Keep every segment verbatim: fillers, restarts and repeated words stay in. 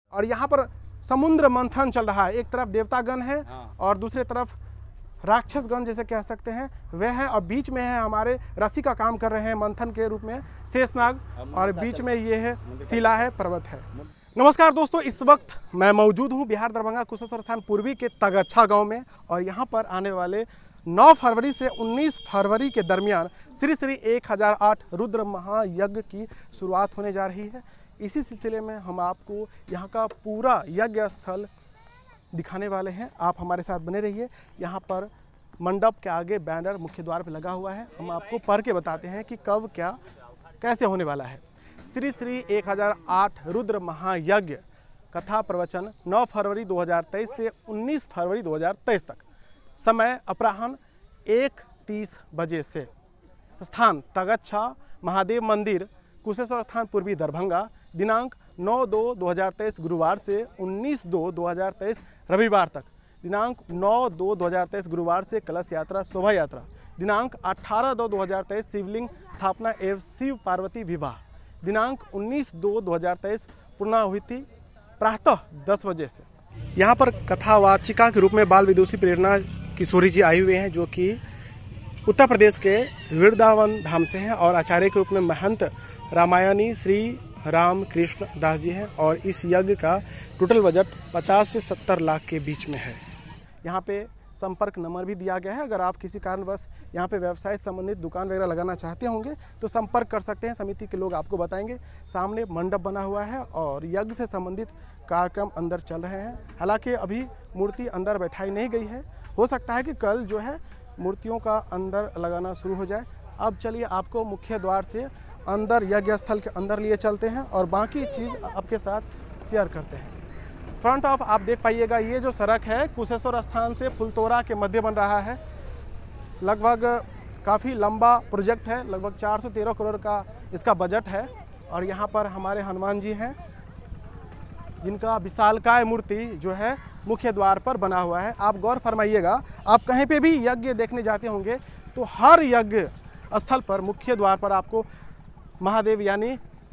और यहाँ पर समुद्र मंथन चल रहा है। एक तरफ देवतागण है और दूसरे तरफ राक्षसगण जैसे कह सकते हैं वह है, और बीच में है हमारे रस्सी का काम कर रहे हैं मंथन के रूप में शेषनाग, और बीच में ये है शिला है, पर्वत है। नमस्कार दोस्तों, इस वक्त मैं मौजूद हूँ बिहार दरभंगा कुशेश्वर स्थान पूर्वी के तगच्छा गांव में, और यहाँ पर आने वाले नौ फरवरी से उन्नीस फरवरी के दरमियान श्री श्री एक हज़ार आठ रुद्र महायज्ञ की शुरुआत होने जा रही है। इसी सिलसिले में हम आपको यहाँ का पूरा यज्ञ स्थल दिखाने वाले हैं। आप हमारे साथ बने रहिए। यहाँ पर मंडप के आगे बैनर मुख्य द्वार पर लगा हुआ है, हम आपको पढ़ के बताते हैं कि कब क्या कैसे होने वाला है। श्री श्री एक हज़ार आठ रुद्र महायज्ञ कथा प्रवचन नौ फरवरी दो हज़ार तेईस से उन्नीस फरवरी दो हज़ार तेईस तक। समय अपराह्न एक तीस बजे से। स्थान तगच्छा महादेव मंदिर, कुशेश्वर स्थान पूर्वी दरभंगा। दिनांक नौ दो दो हज़ार तेईस गुरुवार से उन्नीस दो दो हज़ार तेईस रविवार तक। दिनांक नौ दो दो हज़ार तेईस गुरुवार से कलश यात्रा शोभा यात्रा। दिनांक अठारह दो दो हज़ार तेईस शिवलिंग स्थापना एवं शिव पार्वती विवाह। दिनांक उन्नीस दो दो हज़ार तेईस पूर्णाहुति प्रातः दस बजे से। यहाँ पर कथावाचिका के रूप में बाल विदुषी प्रेरणा किशोरी जी आए हुए हैं, जो कि उत्तर प्रदेश के वृंदावन धाम से हैं, और आचार्य के रूप में महंत रामायणी श्री राम कृष्ण दास जी हैं। और इस यज्ञ का टोटल बजट पचास से सत्तर लाख के बीच में है। यहाँ पे संपर्क नंबर भी दिया गया है। अगर आप किसी कारणवश यहाँ पे व्यवसाय संबंधित दुकान वगैरह लगाना चाहते होंगे तो संपर्क कर सकते हैं, समिति के लोग आपको बताएंगे। सामने मंडप बना हुआ है और यज्ञ से संबंधित कार्यक्रम अंदर चल रहे हैं। हालांकि अभी मूर्ति अंदर बैठाई नहीं गई है, हो सकता है कि कल जो है मूर्तियों का अंदर लगाना शुरू हो जाए। अब चलिए आपको मुख्य द्वार से अंदर यज्ञ स्थल के अंदर लिए चलते हैं और बाकी चीज़ आपके साथ शेयर करते हैं। फ्रंट ऑफ आप देख पाइएगा, ये जो सड़क है कुशेश्वर स्थान से फुलतोरा के मध्य बन रहा है। लगभग काफ़ी लंबा प्रोजेक्ट है, लगभग चार सौ तेरह करोड़ का इसका बजट है। और यहाँ पर हमारे हनुमान जी हैं, जिनका विशालकाय मूर्ति जो है मुख्य द्वार पर बना हुआ है। आप गौर फरमाइएगा, आप कहीं पे भी यज्ञ देखने जाते होंगे तो हर यज्ञ स्थल पर मुख्य द्वार पर आपको महादेव यानी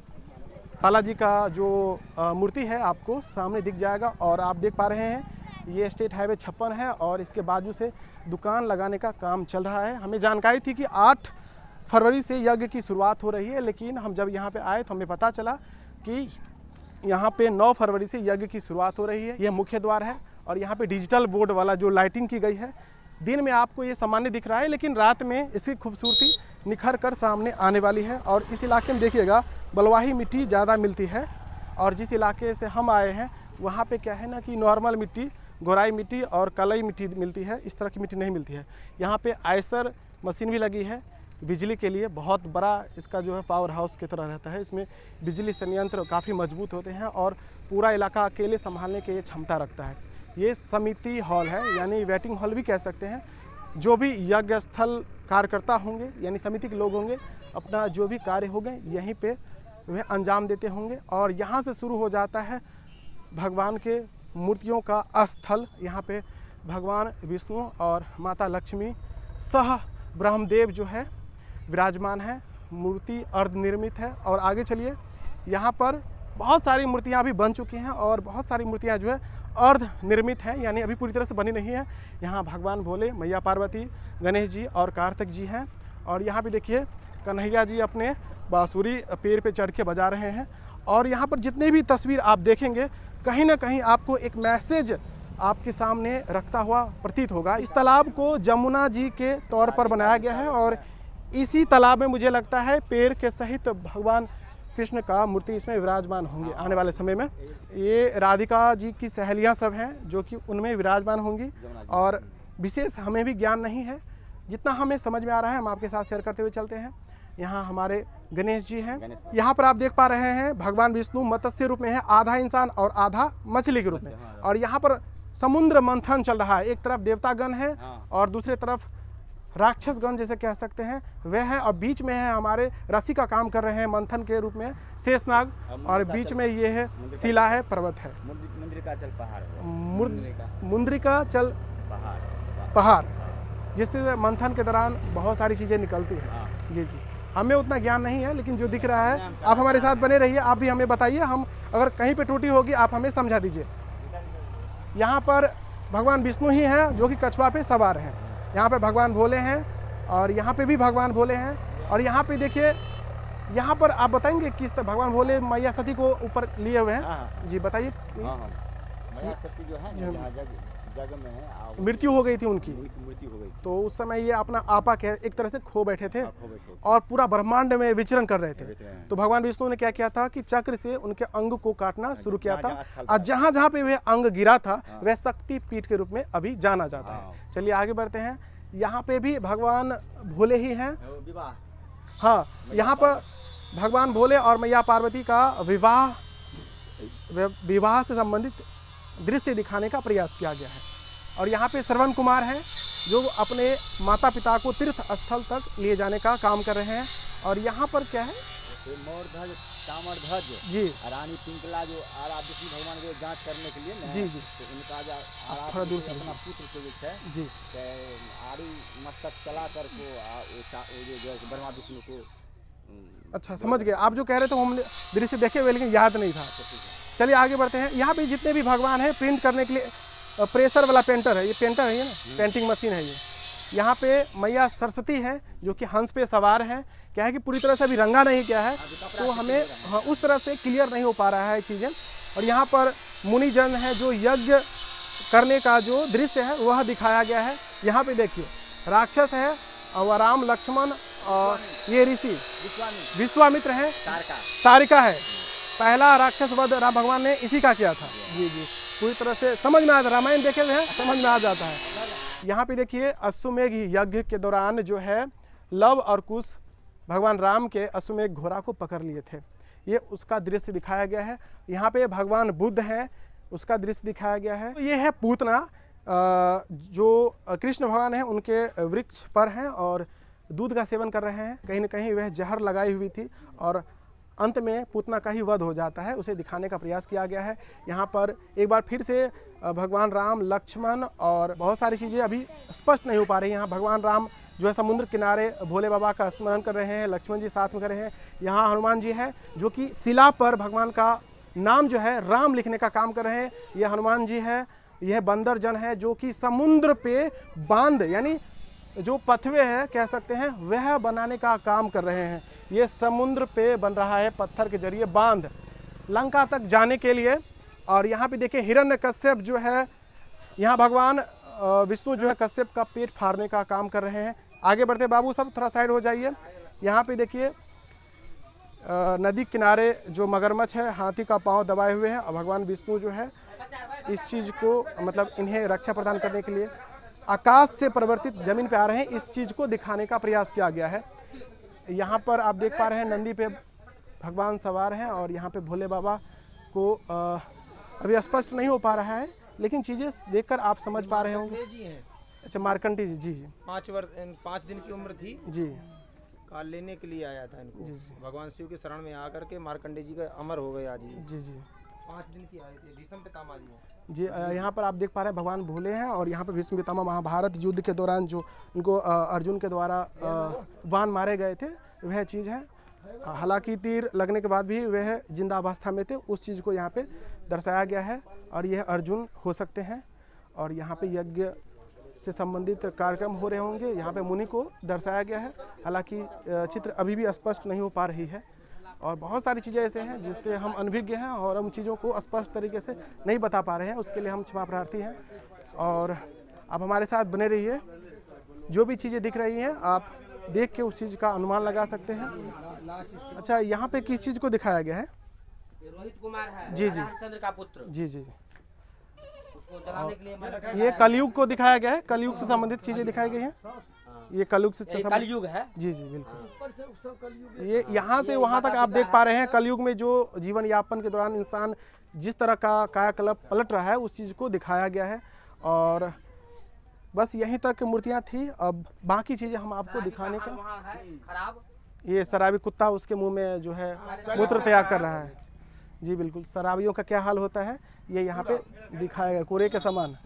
बालाजी का जो मूर्ति है आपको सामने दिख जाएगा। और आप देख पा रहे हैं ये स्टेट हाईवे छप्पन है और इसके बाजू से दुकान लगाने का काम चल रहा है। हमें जानकारी थी कि आठ फरवरी से यज्ञ की शुरुआत हो रही है, लेकिन हम जब यहाँ पे आए तो हमें पता चला कि यहाँ पे नौ फरवरी से यज्ञ की शुरुआत हो रही है। यह मुख्य द्वार है और यहाँ पे डिजिटल बोर्ड वाला जो लाइटिंग की गई है, दिन में आपको ये सामान्य दिख रहा है, लेकिन रात में इसकी खूबसूरती निखर कर सामने आने वाली है। और इस इलाके में देखिएगा बलुआही मिट्टी ज़्यादा मिलती है, और जिस इलाके से हम आए हैं वहाँ पे क्या है ना कि नॉर्मल मिट्टी, गोराई मिट्टी और कलई मिट्टी मिलती है, इस तरह की मिट्टी नहीं मिलती है। यहाँ पे आयसर मशीन भी लगी है बिजली के लिए, बहुत बड़ा इसका जो है पावर हाउस की तरह रहता है। इसमें बिजली संयंत्र काफ़ी मजबूत होते हैं और पूरा इलाका अकेले संभालने की ये क्षमता रखता है। ये समिति हॉल है, यानी वेटिंग हॉल भी कह सकते हैं। जो भी यज्ञ स्थल कार्यकर्ता होंगे यानी समिति के लोग होंगे, अपना जो भी कार्य होंगे यहीं पे वह अंजाम देते होंगे। और यहाँ से शुरू हो जाता है भगवान के मूर्तियों का स्थल। यहाँ पे भगवान विष्णु और माता लक्ष्मी सह ब्रह्मदेव जो है विराजमान है। मूर्ति अर्धनिर्मित है। और आगे चलिए, यहाँ पर बहुत सारी मूर्तियाँ अभी बन चुकी हैं और बहुत सारी मूर्तियाँ जो है अर्ध निर्मित हैं, यानी अभी पूरी तरह से बनी नहीं है। यहाँ भगवान भोले, मैया पार्वती, गणेश जी और कार्तिक जी हैं। और यहाँ भी देखिए कन्हैया जी अपने बांसुरी पेड़ पे चढ़ के बजा रहे हैं। और यहाँ पर जितने भी तस्वीर आप देखेंगे, कहीं ना कहीं आपको एक मैसेज आपके सामने रखता हुआ प्रतीत होगा। इस तालाब को जमुना जी के तौर पर बनाया गया है और इसी तालाब में मुझे लगता है पेड़ के सहित भगवान कृष्ण का मूर्ति इसमें विराजमान होंगे आने वाले समय में। ये राधिका जी की सहेलियां सब हैं जो कि उनमें विराजमान होंगी। और विशेष हमें भी ज्ञान नहीं है, जितना हमें समझ में आ रहा है हम आपके साथ शेयर करते हुए चलते हैं। यहाँ हमारे गणेश जी हैं। यहाँ पर आप देख पा रहे हैं भगवान विष्णु मत्स्य रूप में है, आधा इंसान और आधा मछली के रूप में। और यहाँ पर समुद्र मंथन चल रहा है। एक तरफ देवतागण है और दूसरे तरफ राक्षसगण जैसे कह सकते हैं वह है, और बीच में है हमारे रस्सी का काम कर रहे हैं मंथन के रूप में शेषनाग, और बीच में ये है शिला है, पर्वत है। मुंद्रिकाचल पहाड़, मुंद्रिकाचल पहाड़, जिससे मंथन के दौरान बहुत सारी चीज़ें निकलती हैं। जी जी। हमें उतना ज्ञान नहीं है, लेकिन जो दिख रहा है आप हमारे साथ बने रहिए, आप भी हमें बताइए, हम अगर कहीं पे त्रुटि होगी आप हमें समझा दीजिए। यहाँ पर भगवान विष्णु ही हैं जो कि कछुआ पे सवार हैं। यहाँ पे भगवान भोले हैं और यहाँ पे भी भगवान भोले हैं। और यहाँ पे देखिए, यहाँ पर आप बताएंगे किस तरह भगवान भोले मैया सती को ऊपर लिए हुए हैं? जी बताइए। मैया सती जो है ना, जहाँ जग जग में है, मृत्यु हो गई थी उनकी, मृत्यु हो गई, तो उस समय ये अपना आपा के एक तरह से खो बैठे थे खो बैठे थे। और पूरा ब्रह्मांड में विचरण कर रहे थे। तो भगवान विष्णु ने क्या किया था कि चक्र से उनके अंग को काटना शुरू किया था, और जहां जहां पे वह अंग गिरा था वह शक्ति पीठ के रूप में अभी जाना जाता है। चलिए आगे बढ़ते हैं। यहाँ पे भी भगवान भोले ही हैं। हाँ, यहाँ पर भगवान भोले और मैया पार्वती का विवाह विवाह से संबंधित दृश्य दिखाने का प्रयास किया गया है। और यहाँ पे श्रवण कुमार हैं जो अपने माता पिता को तीर्थ स्थल तक ले जाने का काम कर रहे हैं। और यहाँ पर क्या है, मोरध्वज, ताम्रध्वज जी, रानी पिंगला जो आरा विष्णु भगवान के जांच करने के लिए ना, जी जी, तो उनका जो थोड़ा दूर से अपना पुत्र को जो है जी, आड़ी मस्तक चला कर को जो ब्रह्मा विष्णु को। अच्छा समझ गए आप जो कह रहे थे, हम दृश्य देखे हुए लेकिन याद नहीं था। चलिए आगे बढ़ते हैं। यहाँ पे जितने भी भगवान हैं प्रिंट करने के लिए प्रेशर वाला पेंटर है, ये पेंटर है ये ना, पेंटिंग मशीन है ये। यहाँ पे मैया सरस्वती है जो कि हंस पे सवार है। क्या है कि पूरी तरह से अभी रंगा नहीं किया है, तो हमें हाँ, उस तरह से क्लियर नहीं हो पा रहा है चीज़ें। और यहाँ पर मुनिजन है जो यज्ञ करने का जो दृश्य है वह दिखाया गया है। यहाँ पे देखिए राक्षस है और राम लक्ष्मण और ये ऋषि विश्वामित्र हैं, तारिका है। पहला राक्षस वध राम भगवान ने इसी का किया था। जी जी, पूरी तरह से समझ में आता, रामायण देखे हुए हैं, समझ में आ जाता है। यहाँ पे देखिए अश्वमेघ यज्ञ के दौरान जो है लव और कुश भगवान राम के अश्वमेघ घोड़ा को पकड़ लिए थे, ये उसका दृश्य दिखाया गया है। यहाँ पे भगवान बुद्ध हैं, उसका दृश्य दिखाया गया है। ये है पूतना जो कृष्ण भगवान हैं उनके वृक्ष पर हैं और दूध का सेवन कर रहे हैं। कहीं ना कहीं वह जहर लगाई हुई थी और अंत में पूतना का ही वध हो जाता है, उसे दिखाने का प्रयास किया गया है। यहाँ पर एक बार फिर से भगवान राम, लक्ष्मण और बहुत सारी चीज़ें अभी स्पष्ट नहीं हो पा रही। यहाँ भगवान राम जो है समुद्र किनारे भोले बाबा का स्मरण कर रहे हैं, लक्ष्मण जी साथ में कर रहे हैं। यहाँ हनुमान जी है जो कि शिला पर भगवान का नाम जो है राम लिखने का काम कर रहे हैं। यह हनुमान जी है। यह बंदर जन है जो कि समुद्र पे बांध यानी जो पथवे है कह सकते हैं वह बनाने का काम कर रहे हैं। ये समुद्र पे बन रहा है पत्थर के जरिए बांध लंका तक जाने के लिए। और यहाँ पे देखिए हिरण्यकश्यप जो है, यहाँ भगवान विष्णु जो है कश्यप का पेट फाड़ने का काम कर रहे हैं। आगे बढ़ते बाबू सब थोड़ा साइड हो जाइए। यहाँ पे देखिए नदी किनारे जो मगरमच्छ है हाथी का पांव दबाए हुए हैं और भगवान विष्णु जो है इस चीज़ को मतलब इन्हें रक्षा प्रदान करने के लिए आकाश से परिवर्तित जमीन पे आ रहे हैं, इस चीज़ को दिखाने का प्रयास किया गया है। यहाँ पर आप देख पा रहे हैं नंदी पे भगवान सवार हैं और यहाँ पे भोले बाबा को आ, अभी स्पष्ट नहीं हो पा रहा है, लेकिन चीज़ें देखकर आप समझ पा रहे होंगे। अच्छा मार्कंडी जी जी जी पाँच वर्ष पाँच दिन की उम्र थी जी, काल लेने के लिए आया था इनको। जी जी भगवान शिव के शरण में आकर के मार्कंडे जी का अमर हो गए आज ही। जी जी पाँच दिन की आए थे भीष्म पितामह जी। जी यहाँ पर आप देख पा रहे हैं भगवान भोले हैं और यहाँ पर भीष्म पितामह महाभारत युद्ध के दौरान जो उनको अर्जुन के द्वारा वान मारे गए थे वह चीज़ है। हालांकि तीर लगने के बाद भी वह जिंदा अवस्था में थे, उस चीज़ को यहाँ पे दर्शाया गया है और यह अर्जुन हो सकते हैं। और यहाँ पे यज्ञ से संबंधित कार्यक्रम हो रहे होंगे, यहाँ पे मुनि को दर्शाया गया है। हालांकि चित्र अभी भी स्पष्ट नहीं हो पा रही है और बहुत सारी चीज़ें ऐसे हैं जिससे हम अनभिज्ञ हैं और हम चीज़ों को स्पष्ट तरीके से नहीं बता पा रहे हैं, उसके लिए हम क्षमा प्रार्थी हैं। और आप हमारे साथ बने रहिए, जो भी चीज़ें दिख रही हैं आप देख के उस चीज़ का अनुमान लगा सकते हैं। अच्छा यहाँ पे किस चीज़ को दिखाया गया है? रोहित कुमार है जी जी चंद्र का पुत्र। जी जी उसको जलाने के लिए मैंने ये कलयुग को दिखाया गया है, कलयुग से संबंधित चीज़ें दिखाई गई हैं। ये कलयुग से ये कलयुग है। जी जी बिल्कुल। ये यहाँ से वहाँ तक आप देख पा रहे हैं कलयुग में जो जीवन यापन के दौरान इंसान जिस तरह का कायाकल्प पलट रहा है उस चीज़ को दिखाया गया है। और बस यहीं तक मूर्तियाँ थी, अब बाकी चीज़ें हम आपको दिखाने का। वहाँ है खराब ये शराबी कुत्ता उसके मुंह में जो है मूत्र त्याग कर रहा है। जी बिल्कुल, शराबियों का क्या हाल होता है ये यहाँ पे दिखाया गया, कूड़े के समान।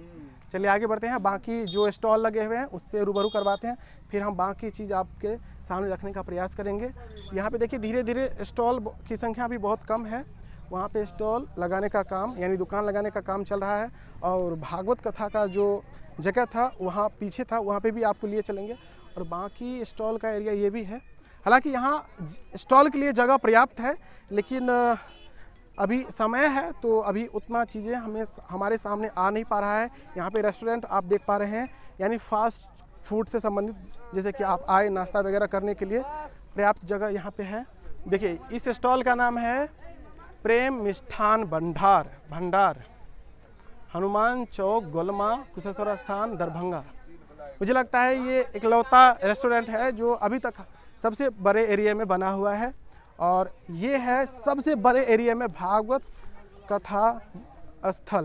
चलिए आगे बढ़ते हैं, बाकी जो स्टॉल लगे हुए हैं उससे रूबरू करवाते हैं, फिर हम बाकी चीज़ आपके सामने रखने का प्रयास करेंगे। यहाँ पे देखिए धीरे धीरे स्टॉल की संख्या भी बहुत कम है, वहाँ पे स्टॉल लगाने का काम यानी दुकान लगाने का काम चल रहा है। और भागवत कथा का जो जगह था वहाँ पीछे था, वहाँ पे भी आपको लिए चलेंगे। और बाकी स्टॉल का एरिया ये भी है। हालांकि यहाँ स्टॉल के लिए जगह पर्याप्त है, लेकिन अभी समय है तो अभी उतना चीज़ें हमें हमारे सामने आ नहीं पा रहा है। यहाँ पे रेस्टोरेंट आप देख पा रहे हैं, यानी फास्ट फूड से संबंधित, जैसे कि आप आए नाश्ता वगैरह करने के लिए पर्याप्त जगह यहाँ पे है। देखिए इस स्टॉल का नाम है प्रेम मिष्ठान भंडार भंडार हनुमान चौक, गोलमा, कुशेश्वर स्थान, दरभंगा। मुझे लगता है ये इकलौता रेस्टोरेंट है जो अभी तक सबसे बड़े एरिया में बना हुआ है, और ये है सबसे बड़े एरिया में भागवत कथा स्थल।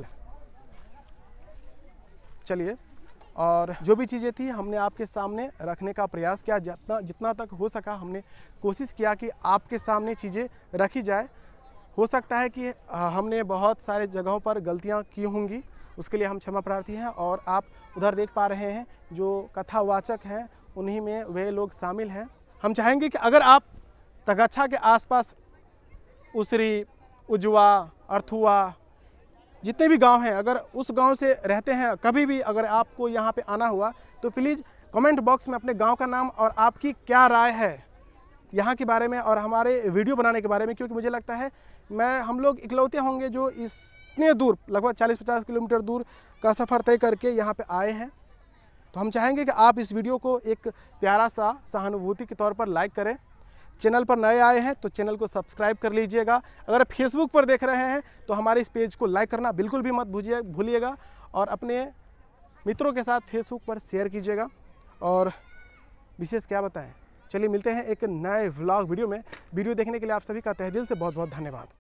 चलिए, और जो भी चीज़ें थी हमने आपके सामने रखने का प्रयास किया, जितना जितना तक हो सका हमने कोशिश किया कि आपके सामने चीज़ें रखी जाए। हो सकता है कि हमने बहुत सारे जगहों पर गलतियां की होंगी, उसके लिए हम क्षमा प्रार्थी हैं। और आप उधर देख पा रहे हैं जो कथावाचक हैं उन्हीं में वे लोग शामिल हैं। हम चाहेंगे कि अगर आप तगच्छा के आसपास उसरी, उजवा, अर्थुआ, जितने भी गांव हैं, अगर उस गांव से रहते हैं, कभी भी अगर आपको यहां पे आना हुआ तो प्लीज़ कमेंट बॉक्स में अपने गांव का नाम और आपकी क्या राय है यहाँ के बारे में और हमारे वीडियो बनाने के बारे में। क्योंकि मुझे लगता है मैं हम लोग इकलौते होंगे जो इतने दूर, लगभग चालीस पचास किलोमीटर दूर का सफ़र तय करके यहाँ पे आए हैं। तो हम चाहेंगे कि आप इस वीडियो को एक प्यारा सा सहानुभूति के तौर पर लाइक करें। चैनल पर नए आए हैं तो चैनल को सब्सक्राइब कर लीजिएगा। अगर फेसबुक पर देख रहे हैं तो हमारे इस पेज को लाइक करना बिल्कुल भी मत भूलिए भूलिएगा और अपने मित्रों के साथ फेसबुक पर शेयर कीजिएगा। और विशेष क्या बताएं, चलिए मिलते हैं एक नए व्लॉग वीडियो में। वीडियो देखने के लिए आप सभी का तहे दिल से बहुत बहुत धन्यवाद।